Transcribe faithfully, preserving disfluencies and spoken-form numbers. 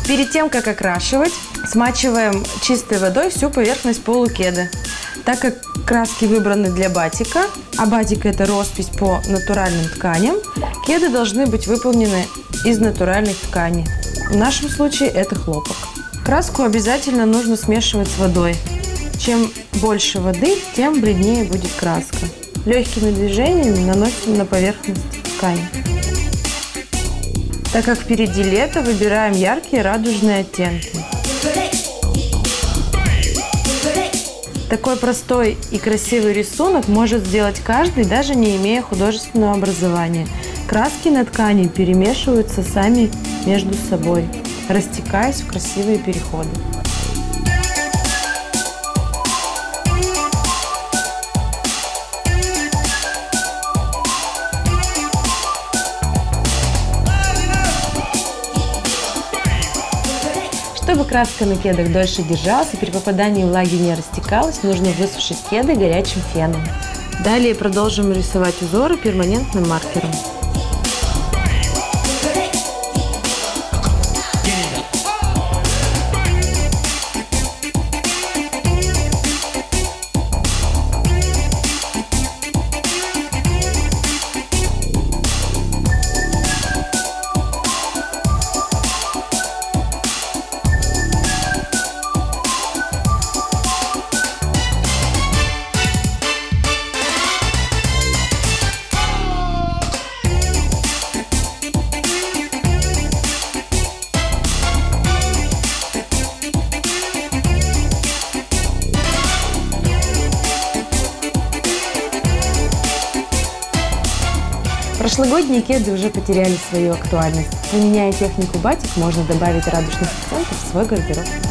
Перед тем, как окрашивать, смачиваем чистой водой всю поверхность полукеда. Так как краски выбраны для батика, а батик – это роспись по натуральным тканям, кеды должны быть выполнены из натуральных тканей. В нашем случае это хлопок. Краску обязательно нужно смешивать с водой. Чем больше воды, тем бледнее будет краска. Легкими движениями наносим на поверхность ткани. Так как впереди лето, выбираем яркие радужные оттенки. Такой простой и красивый рисунок может сделать каждый, даже не имея художественного образования. Краски на ткани перемешиваются сами между собой, растекаясь в красивые переходы. Чтобы краска на кедах дольше держалась и при попадании влаги не растекалась, нужно высушить кеды горячим феном. Далее продолжим рисовать узоры перманентным маркером. Прошлогодние кеды уже потеряли свою актуальность. Применяя технику батик, можно добавить радужных акцентов в свой гардероб.